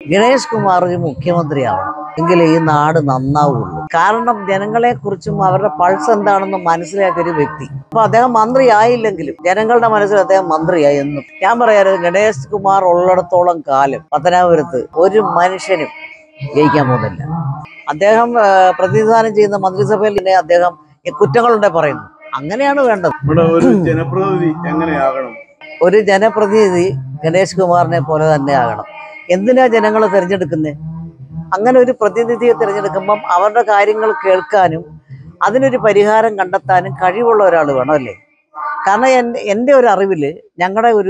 ഗണേഷ് കുമാർ ഒരു മുഖ്യമന്ത്രിയാവണം എങ്കിലേ ഈ നാട് നന്നാവുള്ളൂ. കാരണം ജനങ്ങളെ കുറിച്ചും അവരുടെ പൾസ് എന്താണെന്ന് മനസ്സിലാക്കിയ ഒരു വ്യക്തി. അപ്പൊ അദ്ദേഹം മന്ത്രിയായില്ലെങ്കിലും ജനങ്ങളുടെ മനസ്സിൽ അദ്ദേഹം മന്ത്രിയായി എന്നും. ഞാൻ പറയാറ്, ഗണേഷ് കുമാർ ഉള്ളിടത്തോളം കാലം പത്തനാപുരത്ത് ഒരു മനുഷ്യനും ജയിക്കാൻ പോകുന്നില്ല. അദ്ദേഹം പ്രതിനിധാനം ചെയ്യുന്ന മന്ത്രിസഭയിൽ തന്നെ അദ്ദേഹം കുറ്റങ്ങളുണ്ടെ പറയുന്നു. അങ്ങനെയാണ് വേണ്ടത്. ഒരു ജനപ്രതിനിധി ഗണേഷ് കുമാറിനെ പോലെ തന്നെ ആകണം. എന്തിനാ ജനങ്ങൾ തിരഞ്ഞെടുക്കുന്നത്? അങ്ങനെ ഒരു പ്രതിനിധിയെ തിരഞ്ഞെടുക്കുമ്പം അവരുടെ കാര്യങ്ങൾ കേൾക്കാനും അതിനൊരു പരിഹാരം കണ്ടെത്താനും കഴിവുള്ള ഒരാൾ വേണം, അല്ലേ? കാരണം എൻ്റെ ഒരു അറിവിൽ ഞങ്ങളുടെ ഒരു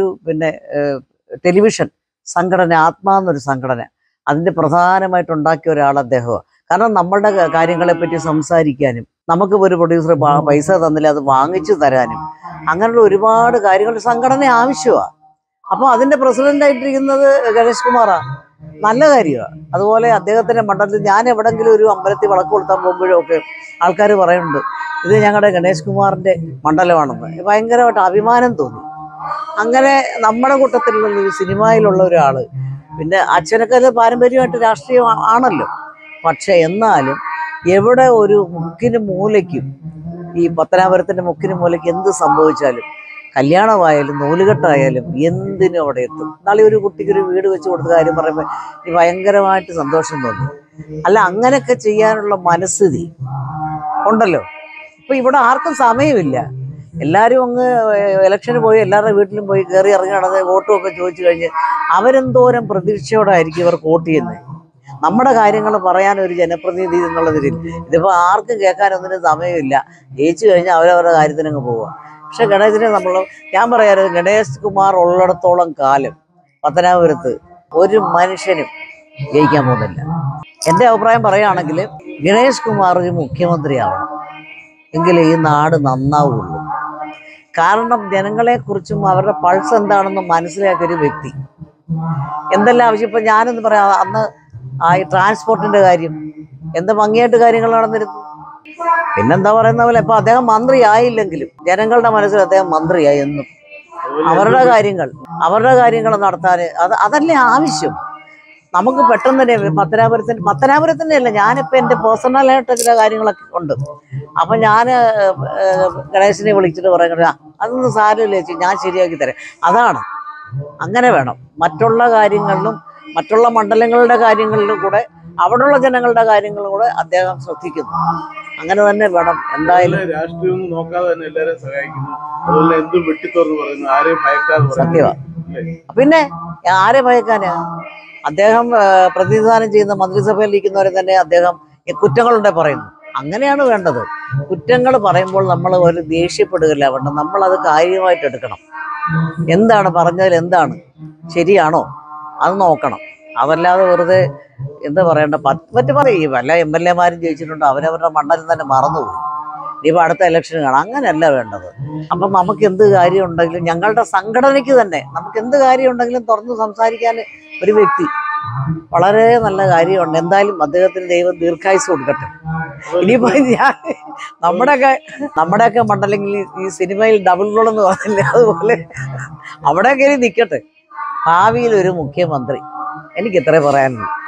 ടെലിവിഷൻ സംഘടന, ആത്മാ എന്നൊരു സംഘടന, അതിൻ്റെ പ്രധാനമായിട്ടുണ്ടാക്കിയ ഒരാൾ അദ്ദേഹമാണ്. കാരണം നമ്മളുടെ കാര്യങ്ങളെപ്പറ്റി സംസാരിക്കാനും, നമുക്ക് ഒരു പ്രൊഡ്യൂസർ പൈസ തന്നില്ല അത് വാങ്ങിച്ചു തരാനും, അങ്ങനെയുള്ള ഒരുപാട് കാര്യങ്ങൾ സംഘടന ആവശ്യമാണ്. അപ്പോൾ അതിൻ്റെ പ്രസിഡൻ്റായിട്ടിരിക്കുന്നത് ഗണേഷ് കുമാറാണ്. നല്ല കാര്യമാണ്. അതുപോലെ അദ്ദേഹത്തിൻ്റെ മണ്ഡലത്തിൽ ഞാൻ എവിടെങ്കിലും ഒരു അമ്പലത്തിൽ വിളക്ക് കൊളുത്താൻ പോകുമ്പോഴൊക്കെ ആൾക്കാർ പറയുന്നുണ്ട്, ഇത് ഞങ്ങളുടെ ഗണേഷ് കുമാറിൻ്റെ മണ്ഡലമാണെന്ന്. ഭയങ്കരമായിട്ട് അഭിമാനം തോന്നി. അങ്ങനെ നമ്മുടെ കൂട്ടത്തിലുള്ള ഒരു സിനിമയിലുള്ള ഒരാൾ, പിന്നെ അച്ഛനൊക്കെ പാരമ്പര്യമായിട്ട് രാഷ്ട്രീയം ആണല്ലോ. പക്ഷെ എന്നാലും എവിടെ ഒരു മുക്കിന് മൂലയ്ക്കും, ഈ പത്തനാപുരത്തിൻ്റെ മുക്കിന് മൂലയ്ക്ക് എന്ത് സംഭവിച്ചാലും, കല്യാണമായാലും നൂലുകെട്ടായാലും എന്തിനും അവിടെ എത്തും. നാളെ ഒരു കുട്ടിക്ക് ഒരു വീട് വെച്ച് കൊടുത്ത കാര്യം പറയുമ്പോൾ ഈ ഭയങ്കരമായിട്ട് സന്തോഷം തോന്നി. അല്ല, അങ്ങനെയൊക്കെ ചെയ്യാനുള്ള മനസ്ഥിതി ഉണ്ടല്ലോ. ഇപ്പം ഇവിടെ ആർക്കും സമയമില്ല. എല്ലാവരും അങ്ങ് ഇലക്ഷന് പോയി എല്ലാവരുടെ വീട്ടിലും പോയി കയറി ഇറങ്ങി നടന്ന് വോട്ടുമൊക്കെ ചോദിച്ചു കഴിഞ്ഞ് അവരെന്തോരം പ്രതീക്ഷയോടായിരിക്കും ഇവർക്ക് വോട്ട് ചെയ്യുന്നത്. നമ്മുടെ കാര്യങ്ങൾ പറയാൻ ഒരു ജനപ്രതിനിധി എന്നുള്ളതിൽ ഇതിപ്പോൾ ആർക്കും കേൾക്കാനൊന്നിനും സമയമില്ല. ജയിച്ചു കഴിഞ്ഞാൽ അവരവരുടെ കാര്യത്തിനങ്ങ് പോവുക. പക്ഷെ ഗണേശനെ ഞാൻ പറയാറ്, ഗണേഷ് കുമാർ ഉള്ളിടത്തോളം കാലം പത്തനാപുരത്ത് ഒരു മനുഷ്യനും ജയിക്കാൻ പോകുന്നില്ല. എൻ്റെ അഭിപ്രായം പറയുകയാണെങ്കിൽ ഗണേഷ് കുമാർ ഒരു മുഖ്യമന്ത്രിയാവണം എങ്കിലേ ഈ നാട് നന്നാവുള്ളൂ. കാരണം ജനങ്ങളെക്കുറിച്ചും അവരുടെ പൾസ് എന്താണെന്ന് മനസ്സിലാക്കിയ ഒരു വ്യക്തി. എന്തെല്ലാം ആവശ്യം. ഇപ്പം ഞാനെന്ന് പറയാം, അന്ന് ഈ ട്രാൻസ്പോർട്ടിൻ്റെ കാര്യം എന്ത് ഭംഗിയായിട്ട് കാര്യങ്ങൾ നടന്നിരുന്നു. പിന്നെന്താ പറയുന്ന പോലെ ഇപ്പം അദ്ദേഹം മന്ത്രിയായില്ലെങ്കിലും ജനങ്ങളുടെ മനസ്സിൽ അദ്ദേഹം മന്ത്രിയായി എന്നും. അവരുടെ കാര്യങ്ങൾ നടത്താൻ അതല്ലേ ആവശ്യം. നമുക്ക് പെട്ടെന്ന് തന്നെ പത്തനാപുരത്തിൻ്റെ അല്ല, ഞാനിപ്പോൾ എൻ്റെ പേഴ്സണലായിട്ട് ചില കാര്യങ്ങളൊക്കെ ഉണ്ട്. അപ്പം ഞാൻ ഗണേശനെ വിളിച്ചിട്ട് പറയുന്നത്, അതൊന്നും സാരമില്ല ചേച്ചി, ഞാൻ ശരിയാക്കി തരാം. അതാണ്, അങ്ങനെ വേണം. മറ്റുള്ള കാര്യങ്ങളിലും മറ്റുള്ള മണ്ഡലങ്ങളുടെ കാര്യങ്ങളിലും കൂടെ അവിടെയുള്ള ജനങ്ങളുടെ കാര്യങ്ങളും കൂടെ അദ്ദേഹം ശ്രദ്ധിക്കുന്നു. അങ്ങനെ തന്നെ വേണം. എന്തായാലും രാഷ്ട്രീയം നോക്കാതെ തന്നെ എല്ലാവരെയും സഹായിക്കുന്നു. അതുപോലെ എന്തും വെട്ടിത്തോർന്ന് പറയുന്നു, ആരെയും ഭയക്കാതെ. സത്യമാണ്. പിന്നെ ആരെ ഭയക്കാനാ? അദ്ദേഹം പ്രതിനിധാനം ചെയ്യുന്ന മന്ത്രിസഭയിൽ ഇരിക്കുന്നവരെ തന്നെ അദ്ദേഹം കുറ്റങ്ങളുണ്ടെ പറയുന്നു. അങ്ങനെയാണ് വേണ്ടത്. കുറ്റങ്ങൾ പറയുമ്പോൾ നമ്മൾ ഒരു ദേഷ്യപ്പെടുകയല്ല വേണ്ട, നമ്മളത് കാര്യമായിട്ട് എടുക്കണം. എന്താണ് പറഞ്ഞതിൽ എന്താണ് ശരിയാണോ അത് നോക്കണം. അതല്ലാതെ വെറുതെ എന്താ പറയണ്ട മറ്റു പറയും. വല്ല MLA മാരും ജയിച്ചിട്ടുണ്ട്, അവരവരുടെ മണ്ഡലം തന്നെ മറന്നുപോയി. ഇനിയിപ്പോൾ അടുത്ത ഇലക്ഷൻ കാണാം. അങ്ങനെയല്ല വേണ്ടത്. അപ്പം നമുക്ക് എന്ത് കാര്യം ഉണ്ടെങ്കിലും, ഞങ്ങളുടെ സംഘടനയ്ക്ക് തന്നെ നമുക്ക് എന്ത് കാര്യം ഉണ്ടെങ്കിലും തുറന്ന് സംസാരിക്കാൻ ഒരു വ്യക്തി, വളരെ നല്ല കാര്യമുണ്ട്. എന്തായാലും അദ്ദേഹത്തിന് ദൈവം ദീർഘായുസ് കൊടുക്കട്ടെ. ഇനിയിപ്പോൾ നമ്മുടെയൊക്കെ മണ്ഡലങ്ങളിൽ ഈ സിനിമയിൽ ഡബിൾ റോൾ എന്ന് പറഞ്ഞില്ലേ, അതുപോലെ അവിടെ കയറി നിൽക്കട്ടെ. ഭാവിയിൽ ഒരു മുഖ്യമന്ത്രി. എനിക്ക് ഇത്രേ പറയാനുള്ളൂ.